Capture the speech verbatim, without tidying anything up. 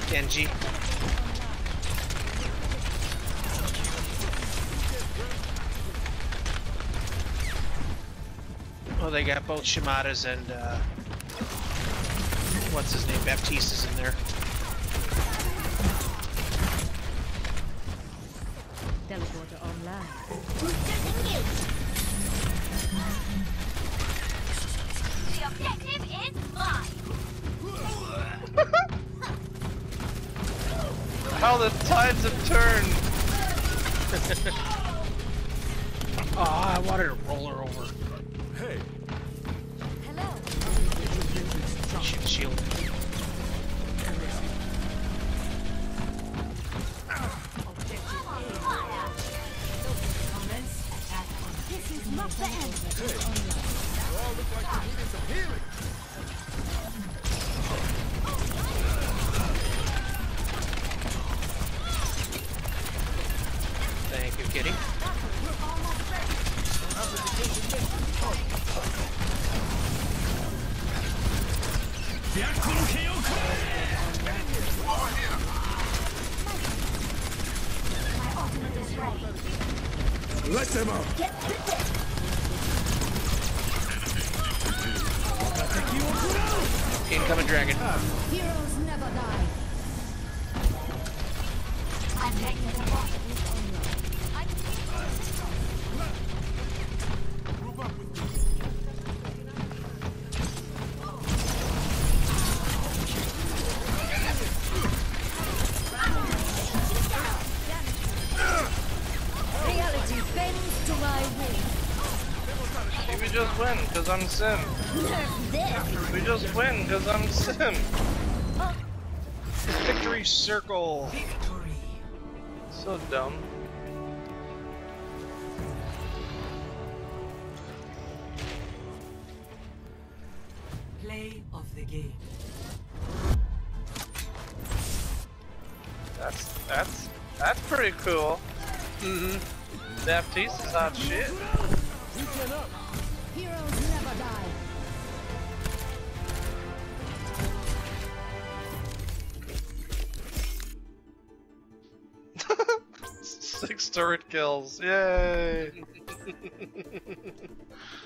Genji. Oh, they got both Shimadas and uh, what's his name? Baptiste's in there. Teleporter online. The objective is mine. How the tides have turned! Oh, I wanted to roll her over. Hey, Hello. Shoot the shield. This is not the end. hey! You all look like you needed some healing. Thank you, kitty. My ultimate is ready. Let them out. Get the deck. Incoming dragon. Heroes never die. I'm taking the ball. Move up with me. Reality bends to my will. We just win, cause I'm Sim. Nerf this. We just win, cause I'm Sim. Victory circle. So dumb. Play of the game. That's that's that's pretty cool. Mm-hmm. Baptiste is hot shit. Regen up. Heroes never die. Six turret kills. Yay!